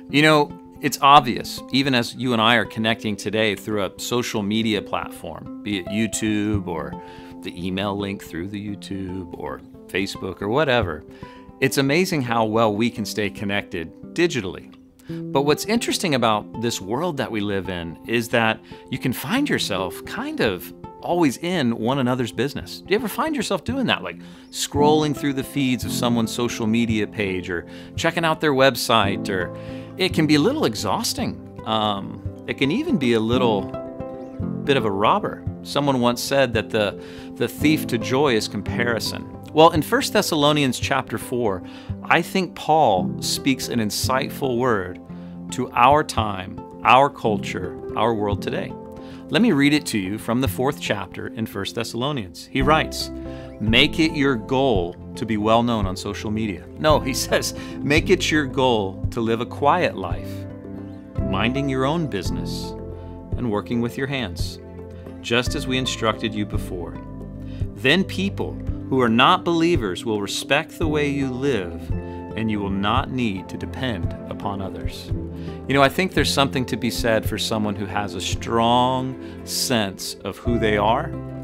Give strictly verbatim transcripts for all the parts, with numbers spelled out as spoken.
You know, it's obvious, even as you and I are connecting today through a social media platform, be it YouTube or the email link through the YouTube or Facebook or whatever, it's amazing how well we can stay connected digitally. But what's interesting about this world that we live in is that you can find yourself kind of always in one another's business. Do you ever find yourself doing that? Like scrolling through the feeds of someone's social media page or checking out their website, or it can be a little exhausting. Um, it can even be a little bit of a robber. Someone once said that the, the thief to joy is comparison. Well, in First Thessalonians chapter four, I think Paul speaks an insightful word to our time, our culture, our world today. Let me read it to you from the fourth chapter in First Thessalonians. He writes, "Make it your goal to be well known on social media." No, he says, make it your goal to live a quiet life, minding your own business and working with your hands, just as we instructed you before. Then people who are not believers will respect the way you live, and you will not need to depend upon others. You know, I think there's something to be said for someone who has a strong sense of who they are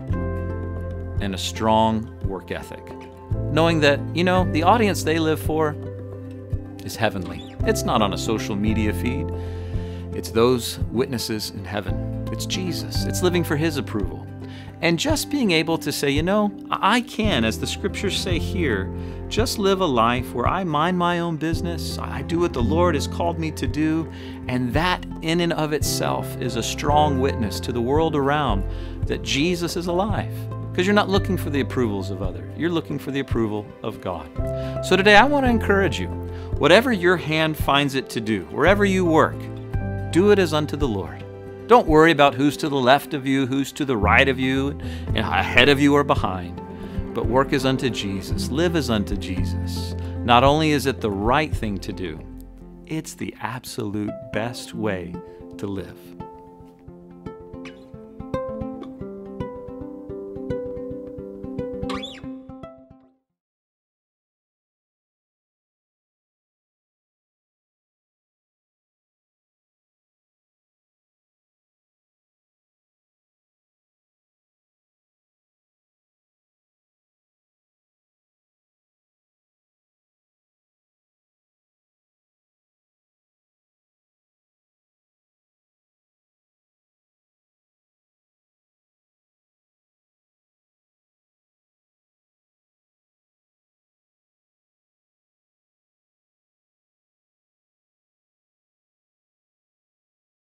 and a strong work ethic, knowing that, you know, the audience they live for is heavenly. It's not on a social media feed. It's those witnesses in heaven. It's Jesus. It's living for His approval. And just being able to say, you know, I can, as the scriptures say here, just live a life where I mind my own business, I do what the Lord has called me to do, and that in and of itself is a strong witness to the world around that Jesus is alive. Because you're not looking for the approvals of others, you're looking for the approval of God. So today I want to encourage you, whatever your hand finds it to do, wherever you work, do it as unto the Lord. Don't worry about who's to the left of you, who's to the right of you, and ahead of you or behind. But work as unto Jesus. Live as unto Jesus. Not only is it the right thing to do, it's the absolute best way to live.